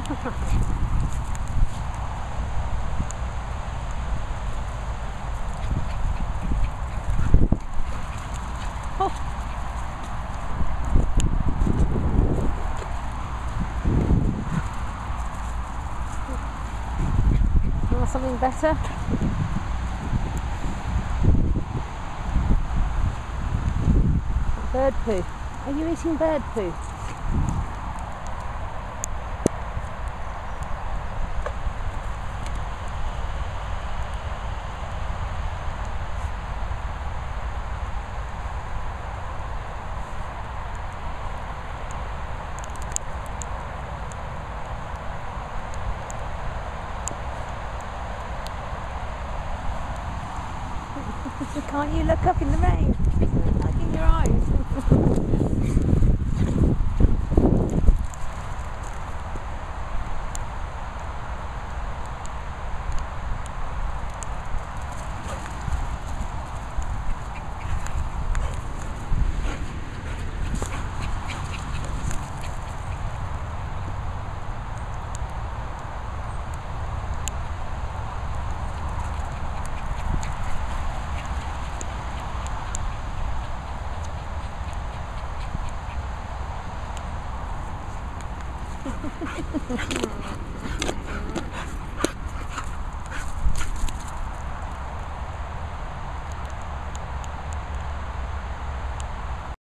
Oh. You want something better? Bird poo. Are you eating bird poo? Can't you look up in the rain? Like in your eyes.